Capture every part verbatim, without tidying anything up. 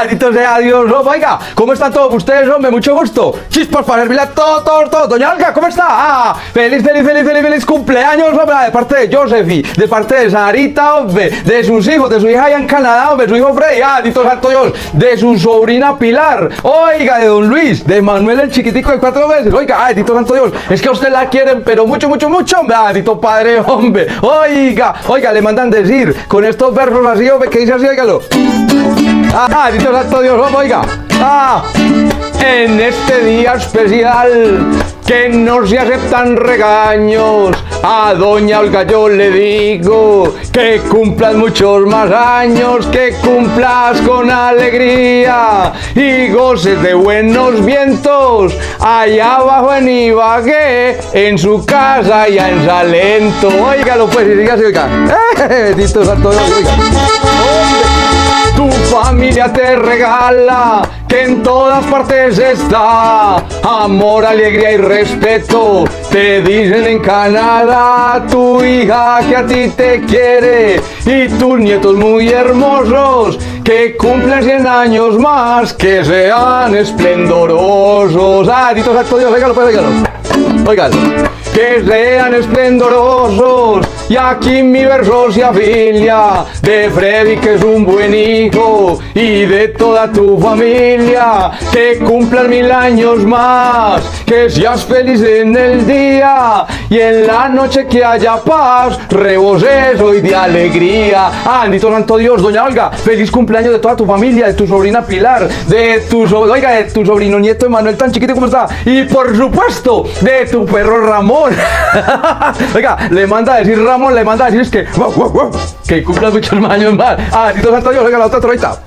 Bendito sea Dios, oh, oiga, ¿cómo están todos ustedes, hombre? Mucho gusto. Chispas para servirle a todo, todo, todo. Doña Olga, ¿cómo está? Ah, feliz, feliz, feliz, feliz, feliz cumpleaños, hombre, de parte de Josefi, de parte de Sarita, hombre, de sus hijos, de su hija allá en Canadá, hombre, su hijo Freddy, ah, bendito santo Dios, de su sobrina Pilar, oiga, de don Luis, de Manuel el chiquitico de cuatro meses, oiga, ah, bendito santo Dios, es que a usted la quieren, pero mucho, mucho, mucho, hombre, ah, bendito padre, hombre, oiga, oiga, le mandan decir, con estos versos así, hombre, que dice así, óigalo. Ah, bendito santo Dios, hombre, oiga, ah, en este día especial, que no se aceptan regaños, a doña Olga yo le digo que cumplas muchos más años, que cumplas con alegría y goces de buenos vientos allá abajo en Ibagué, en su casa allá en Salento. Óigalo pues, y siga así, oiga. ¡Eh! Bendito santo Dios, oiga. ¡Hombre! Tu familia te regala que en todas partes está amor, alegría y respeto. Te dicen en Canadá, tu hija que a ti te quiere y tus nietos muy hermosos que cumplen cien años más, que sean esplendorosos. Ah, bendito santo Dios, óigalo pues, óigalo. Óigalo. Que sean esplendorosos. Y aquí mi verso se afilia de Freddy, que es un buen hijo, y de toda tu familia, que cumplan mil años más, que seas feliz en el día y en la noche que haya paz, reboses hoy de alegría. Ah, bendito santo Dios, doña Olga, feliz cumpleaños de toda tu familia, de tu sobrina Pilar, de tu, so oiga, de tu sobrino nieto Emanuel tan chiquito como está, y por supuesto, de tu perro Ramón. Oiga, le manda a decir Ramón, le manda a decir es que wow, wow, wow, que cumplas muchos años más. Ah, bendito santo Dios, oiga la otra troita.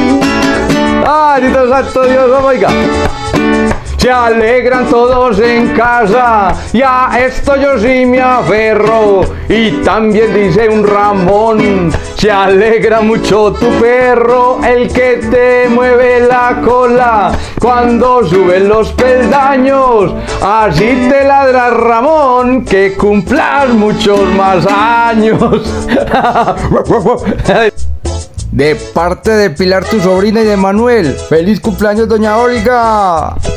Ah, bendito santo Dios, oiga. Se alegran todos en casa, y a esto yo sí me aferro. Y también dice un Ramón, se alegra mucho tu perro, el que te mueve la cola cuando suben los peldaños. Así te ladra Ramón, que cumplas muchos más años. De parte de Pilar, tu sobrina, y de Manuel, feliz cumpleaños, doña Olga.